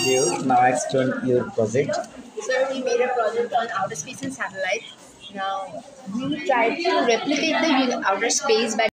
you. Now explain your project. So we made a project on outer space and satellites. Now we tried to replicate the outer space by